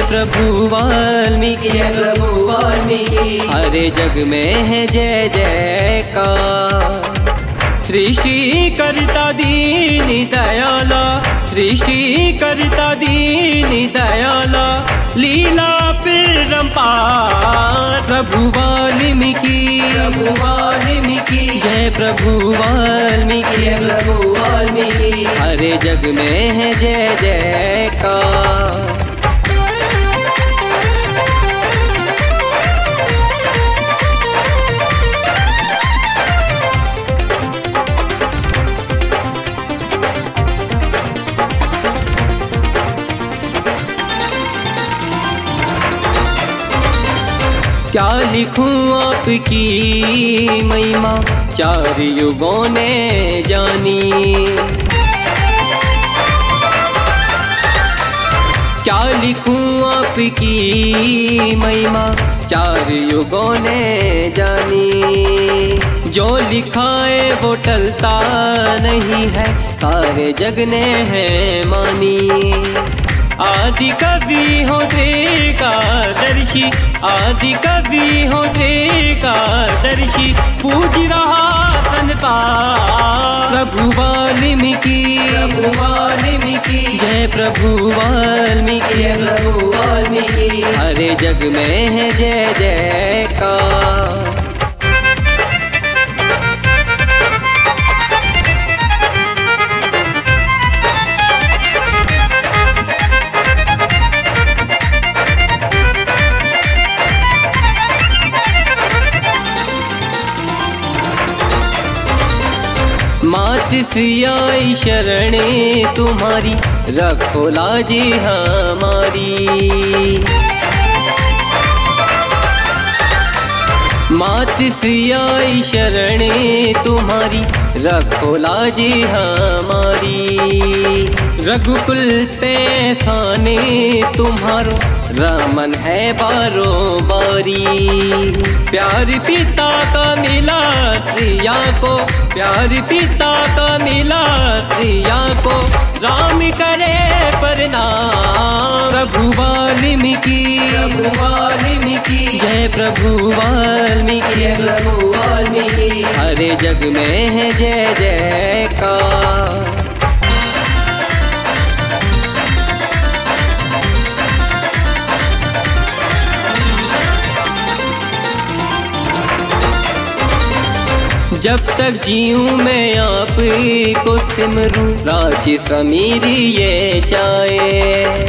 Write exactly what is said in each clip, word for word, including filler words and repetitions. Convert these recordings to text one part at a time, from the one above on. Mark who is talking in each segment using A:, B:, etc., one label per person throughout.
A: प्रभु वाल्मीकि, जय प्रभु वाल्मीकि। हरे जग में है जय जयकार। सृष्टि करता दीन दयाला, सृष्टि करता दीन दयाला, लीला परम्पार। प्रभु वाल्मीकि, प्रभु वाल्मीकि, जय प्रभु वाल्मीकि, जय प्रभु वाल्मीकि। हरे जग में है जय जयकार। क्या लिखूं आपकी महिमा, चार युगों ने जानी। क्या लिखूं आपकी महिमा, चार युगों ने जानी। जो लिखाए वो टलता नहीं है, सारे जग ने है मानी। आदि कवि हो का दर्शी, आदि कवि हो का दर्शी, पूज रहा संसार। प्रभु वाल्मीकि, प्रभु वाल्मीकि, जय प्रभु वाल्मीकि, जय प्रभु वाल्मीकि। हरे जग में है जय जयकार। मात सियाई शरणे तुम्हारी, रखो लाज हमारी। मात सियाई शरणे तुम्हारी, रखो लाज हमारी। रघुकुल पे खाने तुम्हारो, रामन है बारो बारी। प्यार पिता का मिला सिया को, प्यार पिता का मिला सिया को, राम करे प्रणाम। प्रभु वाल्मीकि, प्रभु वाल्मीकि, जय प्रभु वाल्मीकि, जय प्रभु वाल्मीकि। हरे जग में है जय जयकार। जब तक जीऊं मैं आप को सिमरूं, राज समीरी ये चाहे।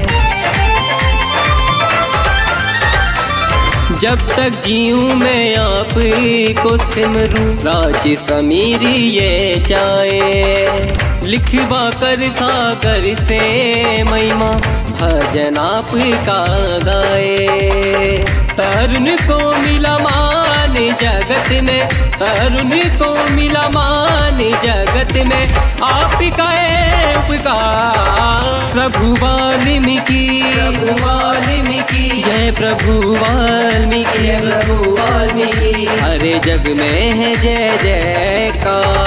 A: जब तक जीऊं मैं आप को सिमरूं, राज समीरी ये चाहे। लिखवा कर सागर से महिमा, भजन आप का गाए। तरुण को मिला मान जगत में, तरुण को मिला मान जगत में, आप का उपकार। प्रभु वाल्मीकि, प्रभु वाल्मीकि, जय प्रभु वाल्मीकि, जय प्रभु वाल्मीकि। हरे जग में है जय जयकार।